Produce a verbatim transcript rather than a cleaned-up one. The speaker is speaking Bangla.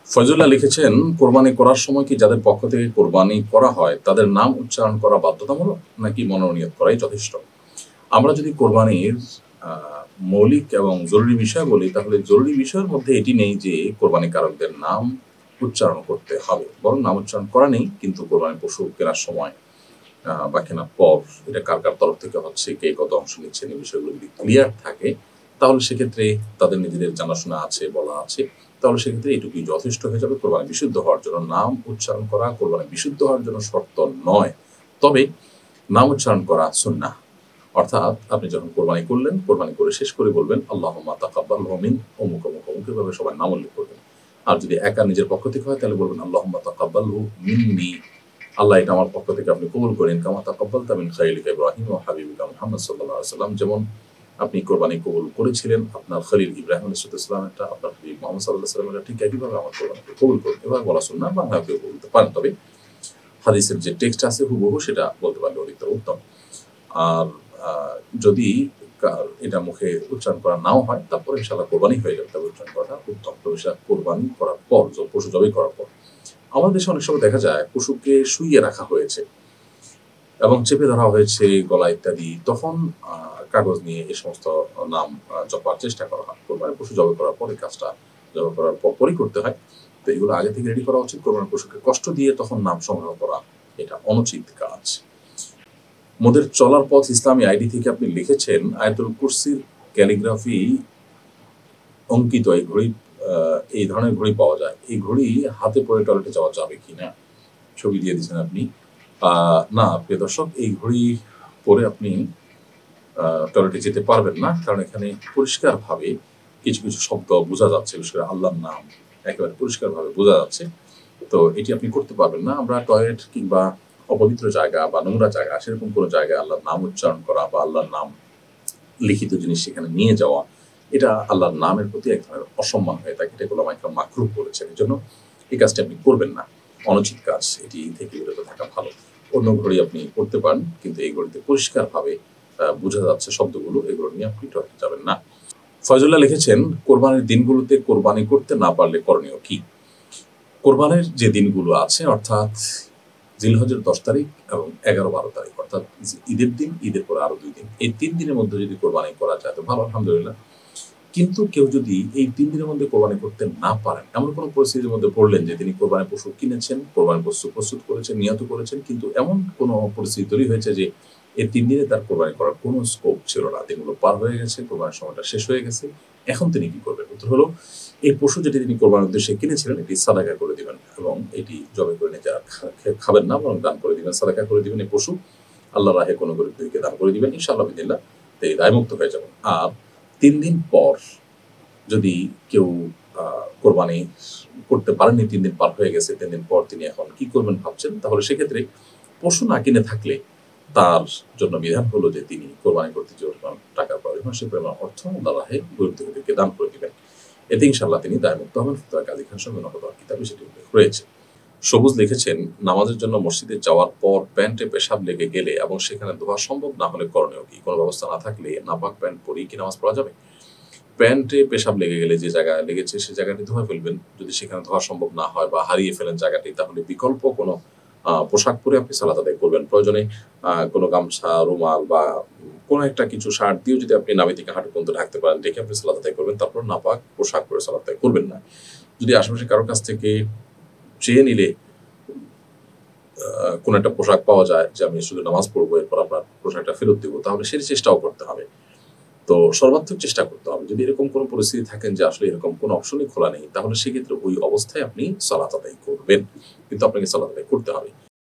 ফয়জুল্লাহ লিখেছেন, কোরবানি করার সময় কি যাদের পক্ষ থেকে কোরবানি করা হয় তাদের নাম উচ্চারণ করা বাধ্যতামূলক নাকি মনোনিয়ত করাই যথেষ্ট? আমরা যদি কোরবানির আহ, মৌলিক এবং জরুরি বিষয় বলি, তাহলে জরুরি বিষয়ের মধ্যে এটি নেই যে কোরবানি কারকদের নাম উচ্চারণ করতে হবে, বরং নাম উচ্চারণ করা নেই, কিন্তু কোরবানি পশু কেনার সময় আহ, বা কেনার পর এটা কার কার তরফ থেকে হচ্ছে, কে কত অংশ নিচ্ছেন, এই বিষয়গুলো যদি ক্লিয়ার থাকে তাহলে সেক্ষেত্রে তাদের নিজেদের জানাশোনা আছে, বলা আছে, তাহলে সেক্ষেত্রে এটুকুই যথেষ্ট হয়ে যাবে কোরবানি বিশুদ্ধ হওয়ার জন্য। নাম উচ্চারণ করা কোরবানি বিশুদ্ধ হওয়ার জন্য শর্ত নয়, তবে নাম উচ্চারণ করা সুন্নাহ। অর্থাৎ আপনি যখন কোরবানি করলেন, কোরবানি করে শেষ করে বলবেন আল্লাহুম্মা তাকাব্বালহু মিন অমুক অমুক অমুক, এভাবে সবাই নাম উল্লেখ করবেন। আর যদি একা নিজের পক্ষ থেকে হয় তাহলে বলবেন আল্লাহুম্মা তাকাব্বালহু মিন্নি, আল্লাহ এটা আমার পক্ষ থেকে আপনি কবুল করেন, কামা তাকাব্বালতা মিন খালিলিকা ইব্রাহিম ওয়া হাবিবিকা মুহাম্মদ সাল্লাল্লাহু আলাইহি ওয়াসাল্লাম, যেমন আপনি কোরবানি কবুল করেছিলেন আপনার খলিল ইব্রাহিম আলাইহিস সালামেরটা, আপনার হাবিব মুহাম্মদ সাল্লাল্লাহু আলাইহি ওয়াসাল্লামেরটা, ঠিক একইভাবে আমার কোরবানিকে কবুল করুন। এভাবে বলা সুন্নাহ, বাংলায় কেউ বলতে পারেন, তবে হাদিসের যে টেক্সট আছে হুবহু সেটা বলতে পারলে অধিকতর উত্তম। আর আহ, যদি কার- এটা মুখে উচ্চারণ করা নাও হয়, তারপরে ইনশাআল্লাহ কোরবানি হয়ে যাবে, তবে উচ্চারণ করাটা উত্তম। তবে সেটা কোরবানি করার পর, জ- পশু জবাই করার পর। আমাদের দেশে অনেক সময় দেখা যায় পশুকে শুইয়ে রাখা হয়েছে এবং চেপে ধরা হয়েছে গলা ইত্যাদি, তখন আহ, কাগজ নিয়ে এই সমস্ত নাম আহ, জপার চেষ্টা করা হয়। কোরবানি পশু জবাই করার পর এই কাজটা জবাই করার পর পরই করতে হয়। তো এগুলো আগে থেকে রেডি করা উচিত। কোরবানি পশুকে কষ্ট দিয়ে তখন নাম সংগ্রহ করা এটা অনুচিত কাজ। মোদের চলার পথ ইসলামী আইডি থেকে আপনি লিখেছেন, আয়াতুল কুরসির ক্যালিগ্রাফি অঙ্কিত এই ঘড়ি, আহ, এই ধরনের ঘড়ি পাওয়া যায়, এই ঘড়ি হাতে পরে টয়লেটে যাওয়া যাবে কিনা? ছবি দিয়ে দিয়েছেন আপনি। আহ, না প্রিয় দর্শক, এই ঘড়ি পরে আপনি টয়লেটে যেতে পারবেন না, কারণ এখানে পরিষ্কারভাবে কিছু কিছু শব্দ বোঝা যাচ্ছে, বিশেষ করে আল্লাহর নাম একেবারে পরিষ্কারভাবে বোঝা যাচ্ছে। তো এটি আপনি করতে পারবেন না। আমরা টয়লেট কিংবা অপবিত্র জায়গা বা নোংরা জায়গা, সেরকম কোনো জায়গায় আল্লাহর নাম উচ্চারণ করা বা আল্লাহর নাম লিখিত জিনিস সেখানে নিয়ে যাওয়া, এটা আল্লাহর নামের প্রতি এক ধরনের অসম্মান হয়ে থাকে। এটা উলামায়ে কেরাম মাকরুহ বলেছেন। এই জন্য এই কাজটি আপনি করবেন না, অনুচিত কাজ, এটি থেকে বিরত থাকা ভালো। অন্য ঘড়ি আপনি করতে পারেন, কিন্তু এই ঘড়িতে পরিষ্কারভাবে আহ, বোঝা যাচ্ছে শব্দগুলো, এগুলো নিয়ে আপনি টয়লেটে যাবেন না। ফয়জুল্লাহ লিখেছেন, কোরবানির দিনগুলোতে কোরবানি করতে না পারলে করণীয় কি? কোরবানির যে দিনগুলো আছে, অর্থাৎ জিলহজের দশ তারিখ এবং এগারো বারো তারিখ, অর্থাৎ ঈদের দিন, ঈদের পরে আরো দুই দিন, এই তিন দিনের মধ্যে যদি কোরবানি করা যায় তো ভালো, আলহামদুলিল্লাহ। কিন্তু কেউ যদি এই তিন দিনের মধ্যে কোরবানি করতে না পারেন, এমন কোনো পরিস্থিতির মধ্যে পড়লেন যে তিনি কোরবানি পশু কিনেছেন, কোরবানি পশু প্রস্তুত করেছেন, নিহত করেছেন, কিন্তু এমন কোনো পরিস্থিতি তৈরি হয়েছে যে এই তিন দিনে তার কোরবানি করার কোনো স্কোপ ছিল না, দিনগুলো পার হয়ে গেছে, কোরবানির সময়টা শেষ হয়ে গেছে, এখন তিনি কি করবেন? উত্তর হলো, এই পশু যেটি তিনি কোরবানির উদ্দেশ্যে কিনেছিলেন এটি সাদাকা করে দিবেন এবং এটি জবাই করে নিজে আর খা- খাবেন না, বরং দান করে দিবেন, সাদাকা করে দিবেন। এই পশু আল্লাহ রাহে কোনো গরিব দুঃখীকে দান করে দিবেন, ইনশাআল্লাহ বিদিল্লাহ, এই দায়মুক্ত হয়ে যাবেন। আর তিন দিন পর যদি কেউ আহ, কোরবানি করতে পারেননি, তিন দিন পার হয়ে গেছে, তিন দিন পর তিনি এখন কি করবেন ভাবছেন, তাহলে সেক্ষেত্রে পশু না কিনে থাকলে তার জন্য বিধান হলো যে তিনি কোরবানি করতে যে পরিমাণ টাকার প্রয়োজন সে পরিমাণ অর্থ আল্লাহ রাহে গরিব দুঃখীদেরকে দান করে দিবেন। এতে ইনশাআল্লাহ তিনি দায়মুক্ত হবেন। ফতোয়া কাজী খান সাহেব নকল কিতাবে সেটি উল্লেখ রয়েছে। সবুজ লিখেছেন, নামাজের জন্য মসজিদে যাওয়ার পর প্যান্টে পেশাব লেগে গেলে এবং সেখানে ধোয়া সম্ভব না হলে করণীয় কি? কোনো ব্যবস্থা না থাকলে নাপাক প্যান্ট পরেই কি নামাজ পড়া যাবে? প্যান্টে পেশাব লেগে গেলে যে জায়গায় লেগেছে সেই জায়গাটি ধোয়া ফেলবেন। যদি সেখানে ধোয়া সম্ভব না হয় বা হারিয়ে ফেলেন জায়গাটি, তাহলে বিকল্প কোনো আহ, পোশাক পরে আপনি সালাত আদায় করবেন। প্রয়োজনে আহ, কোনো গামছা, রুমাল বা কোনো একটা কিছু শার্ট দিয়েও যদি আপনি নাভি থেকে হাঁটু পর্যন্ত ঢাকতে পারেন, ঢেকে আপনি সালাত আদায় করবেন। তারপর নাপাক পোশাক পরে সালাত আদায় করবেন না। যদি আশেপাশে কারোর কাছ থেকে চেয়ে নিলে আহ, কোনো একটা পোশাক পাওয়া যায় যে আমি শুধু নামাজ পড়বো, এরপর আপনার পোশাকটা ফেরত দিব, তাহলে সেই চেষ্টাও করতে হবে। তো সর্বাত্মক চেষ্টা করতে হবে। যদি এরকম কোনো পরিস্থিতি থাকেন যে আসলে এরকম কোনো অপশনই খোলা নেই, তাহলে সেক্ষেত্রে ওই অবস্থায় আপনি সালাত আদায় করবেন, কিন্তু আপনাকে সালাত আদায় করতে হবে।